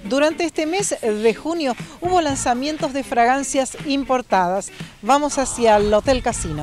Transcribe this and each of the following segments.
Durante este mes de junio hubo lanzamientos de fragancias importadas. Vamos hacia el Hotel Casino.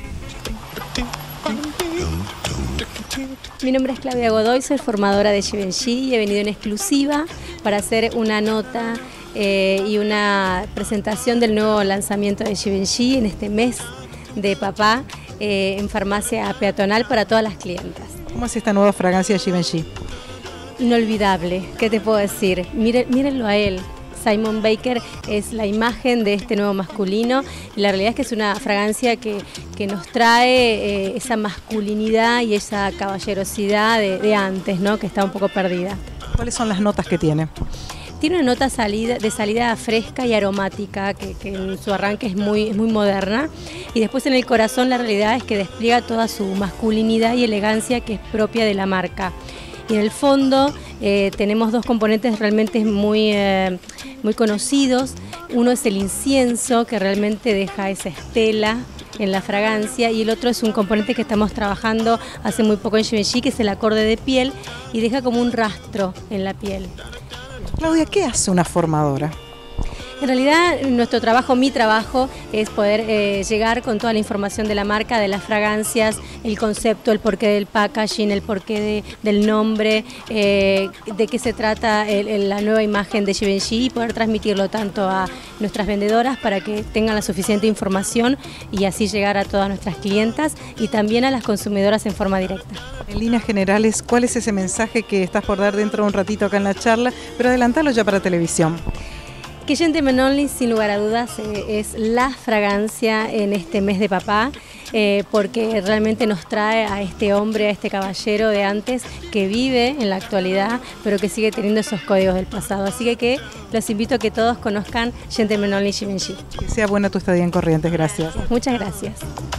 Mi nombre es Claudia Godoy, soy formadora de Givenchy y he venido en exclusiva para hacer una nota y una presentación del nuevo lanzamiento de Givenchy en este mes de papá en farmacia peatonal para todas las clientas. ¿Cómo es esta nueva fragancia de Givenchy? Inolvidable, ¿qué te puedo decir? Mírenlo a él. Simon Baker es la imagen de este nuevo masculino y la realidad es que es una fragancia que nos trae esa masculinidad y esa caballerosidad de antes, ¿no? Que está un poco perdida. ¿Cuáles son las notas que tiene? Tiene una nota de salida fresca y aromática, que en su arranque es muy moderna, y después en el corazón la realidad es que despliega toda su masculinidad y elegancia que es propia de la marca. Y en el fondo tenemos dos componentes realmente muy conocidos. Uno es el incienso, que realmente deja esa estela en la fragancia, y el otro es un componente que estamos trabajando hace muy poco en Givenchy, que es el acorde de piel, y deja como un rastro en la piel. Claudia, ¿qué hace una formadora? En realidad nuestro trabajo, mi trabajo, es poder llegar con toda la información de la marca, de las fragancias, el concepto, el porqué del packaging, el porqué del nombre, de qué se trata la nueva imagen de Givenchy, y poder transmitirlo tanto a nuestras vendedoras para que tengan la suficiente información y así llegar a todas nuestras clientas y también a las consumidoras en forma directa. En líneas generales, ¿cuál es ese mensaje que estás por dar dentro de un ratito acá en la charla? Pero adelantalo ya para televisión. Que Gentleman Only, sin lugar a dudas, es la fragancia en este mes de papá, porque realmente nos trae a este hombre, a este caballero de antes que vive en la actualidad, pero que sigue teniendo esos códigos del pasado. Así que los invito a que todos conozcan Gentleman Only Givenchy. Que sea buena tu estadía en Corrientes. Gracias. Muchas gracias.